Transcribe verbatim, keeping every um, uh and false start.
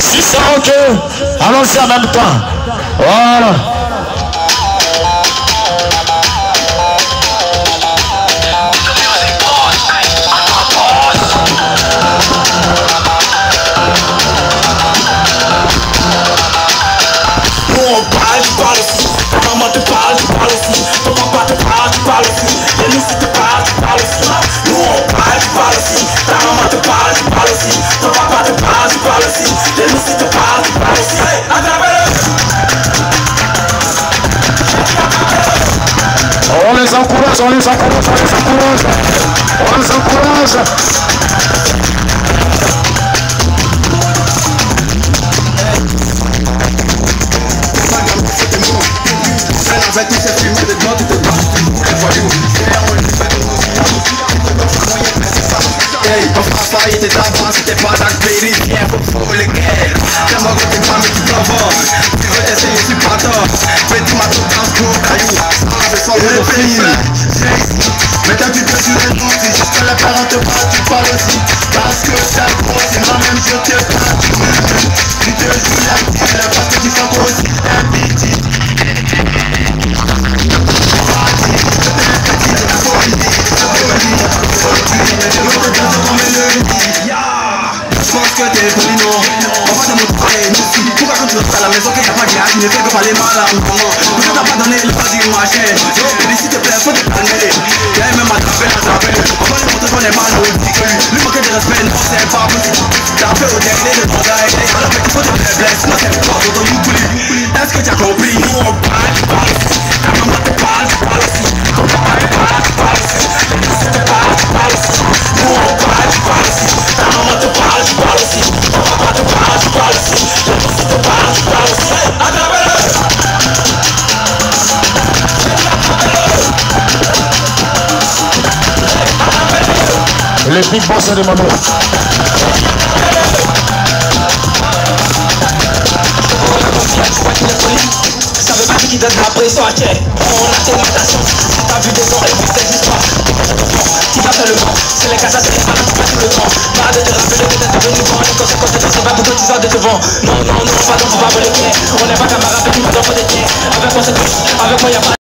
six cents, ok. Allons-y en même temps. Voilà. Maman te parle, tu parles aussi. Ton papa te parle, tu parles aussi. Les loups te parlent, tu parles aussi. Nous on parle, tu parles aussi. Ta maman te parle, tu parles aussi. Ton papa te parle, tu parles aussi. Les loups te parlent, tu parles aussi. On les encourage, on les encourage, on les encourage. On les encourage. Avec tous ces films de drogue, de drogue, de voyous. Hey, on fera pas, il était avant, c'était pas dans le pays, viens pour les guerres. T'as ma route, t'es pas mis tout avant. Tu veux essayer, je suis pas tort. Petit ma tout dans ce gros caillou. Je sens le film. Mais t'as vu que tu es gentil, juste que les parents te parlent, tu parles aussi. Parce que t'as gros, c'est moi-même, je te parle. Tu te joues la gueule, parce que tu fais toi aussi un petit. Je pense que t'es poli, non. On va te montrer, nous aussi. Pourquoi quand tu restes à la maison qu'il n'y a pas de gars, tu ne fais que parler mal à un moment. Parce que t'as pas donné le pas du machin. Yo, baby, s'il te plaît, faut te calmer. Y'a même attrapé, attrapé. On va lui montrer qu'on est mal maudit que lui. Lui manquer de respect, non, c'est pas possible. T'as fait au dernier de ton gars, et alors mec, il faut te blesser. Sinon, c'est pas pour ton youpouli. Est-ce que t'as compris? Nous, on parle, tu parles aussi. Ta maman te parle, tu parles aussi. Ton papa te parle, tu parles aussi. Si te parle, tu parles aussi. Nous, on parle, tu parles aussi. Ta maman te parle, tu parles aussi. Ton papa te parle, tu parles aussi. Si te parle, tu parles aussi. Attrapez-le! Les big boss de Mano. Ça veut pas dire qu'il donne la pression à check. On a tes limitations. Si t'as vu des gens et vu ces histoires, qui va faire le vent? C'est les casas, c'est les malades qui passent le temps. Pas de te rappeler que t'es devenu bon. Les conséquences de toi, c'est pas pour que tu sors de devant. Non, non, non, pardon, faut pas voler. On n'est pas camarades, mais tu m'as donné des tiens. Avec moi, c'est tout. Avec moi, y'a pas.